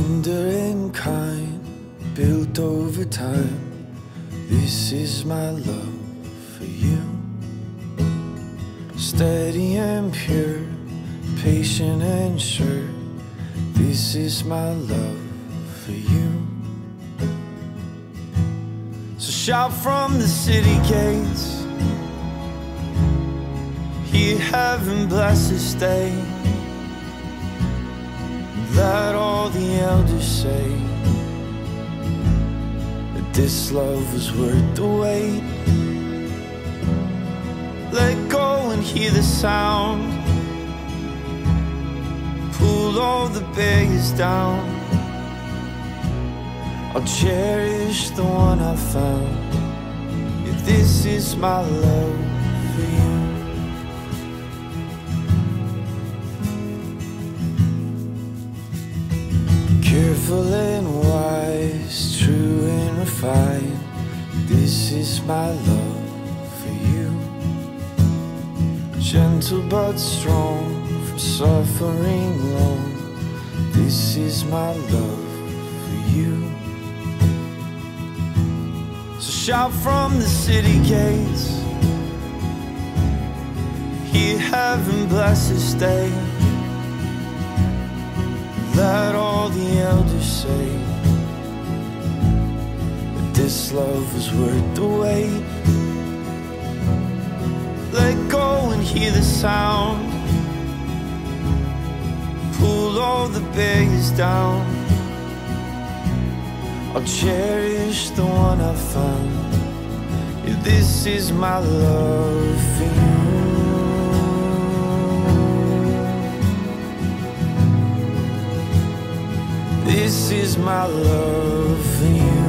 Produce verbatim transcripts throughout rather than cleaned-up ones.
tender and kind, built over time. This is my love for you. Steady and pure, patient and sure. This is my love for you. So shout from the city gates, hear heaven bless this day. Let all the elders say that this love was worth the wait. Let go and hear the sound, pull all the barriers down. I'll cherish the one I found. Yeah, this is my love for you. Careful and wise, true and refined. This is my love for you. Gentle but strong, from suffering long. This is my love for you. So shout from the city gates, hear heaven bless this day. Let all the elders say that this love was worth the wait. Let go and hear the sound, pull all the barriers down. I'll cherish the one I found. Yeah, this is my love for you. This is my love for you.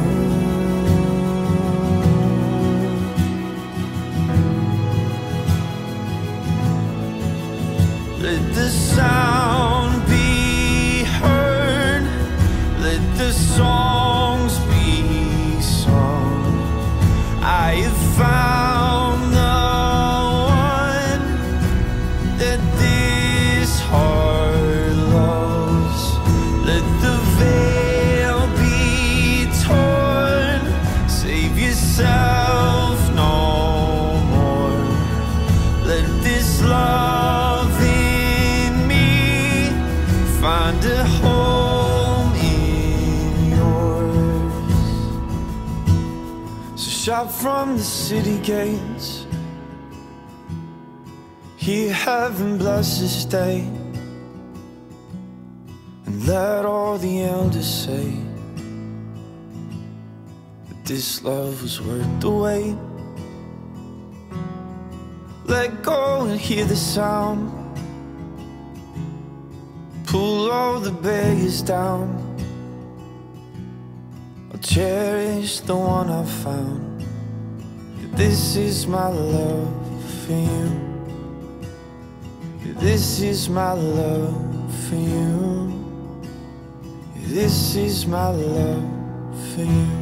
Let the sound be heard, let the songs be sung. I have found the one that this heart loves. Let the veil be torn, save yourself no more. Let this love in me find a home in yours. So shout from the city gates, hear heaven bless this day. And let all the elders say that this love was worth the wait. Let go and hear the sound, pull all the barriers down. I'll cherish the one I found. Yeah, this is my love for you. Yeah, this is my love for you. This is my love for you.